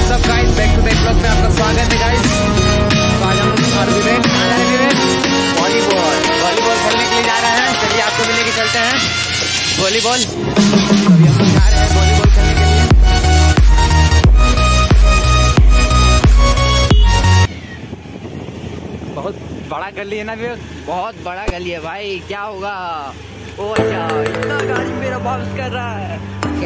WhatsApp guys, back to back blog में आपका स्वागत है गाइस। तो आज हम वॉलीबॉल खेलने के लिए जा रहे हैं। चलिए आपको भी लेके चलते हैं वॉलीबॉल। अभी हम जा रहे हैं वॉलीबॉल खेलने के लिए। बहुत बड़ा गली है ना भी, बहुत बड़ा गली है भाई। क्या होगा? ओ अच्छा, इतना गाड़ी मेरा बाउंस कर रहा है।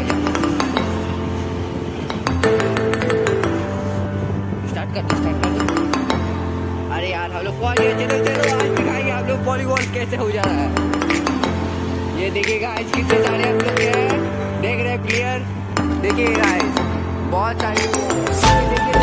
स्टार्ट कर दो। अरे यार हम लोग चलो आज दिखाएंगे आप लोग वॉलीबॉल कैसे हो जा रहा है। ये देखिए गाइस, कितने सारे हम लोग देख रहे हैं प्लेयर। देखिए गाइस, बहुत सारे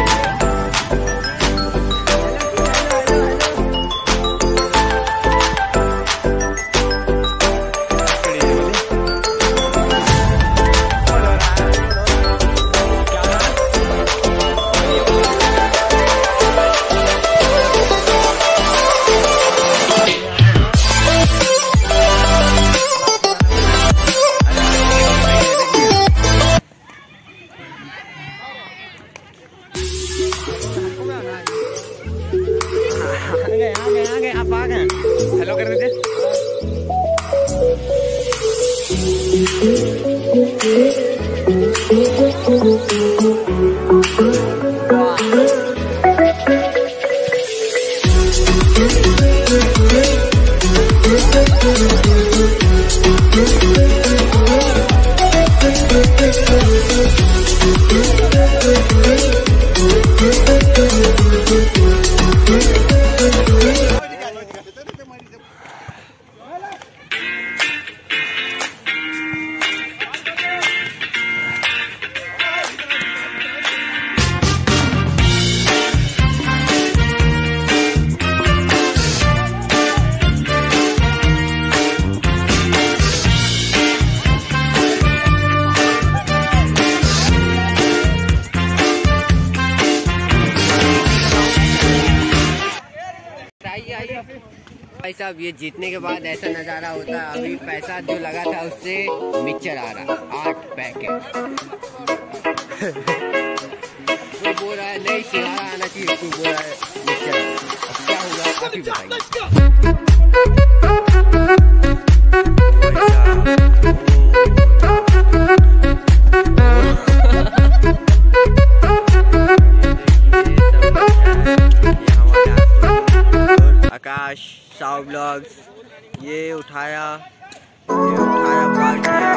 आ गए आप आ गए। हेलो कर दीजिए। भाई साहब, ये जीतने के बाद ऐसा नज़ारा होता है। अभी पैसा जो लगा था उससे मिक्सचर आ रहा 8 पैकेट। वो बोल रहा है नहीं, सिंघाड़ा आना चाहिए, तू बोल रहा है मिक्सचर। अब क्या होगा आप ही बताइए। आकाश साव ब्लॉग्स ये उठाया पार किया।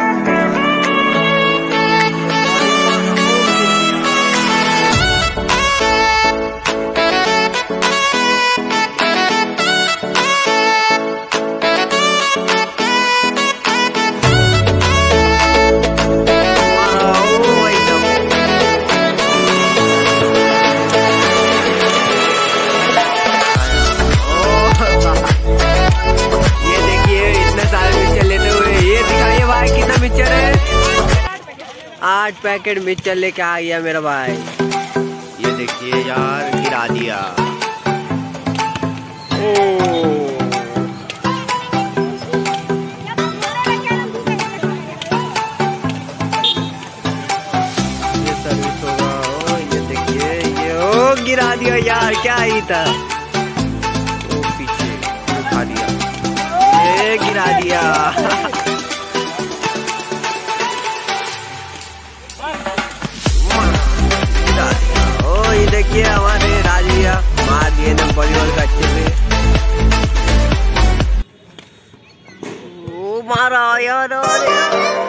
मिक्सचर है 8 पैकेट मिक्सचर लेके आ गया मेरा भाई। ये देखिए यार, गिरा दिया। ये सर्विस होगा। ये देखिए, ये गिरा दिया यार, क्या ही था। पीछे उठा दिया, ये गिरा दिया। ये देखिए हमारे राजिया मार दिए ना वॉलीबॉल का अच्छे से। ओ मारा यार।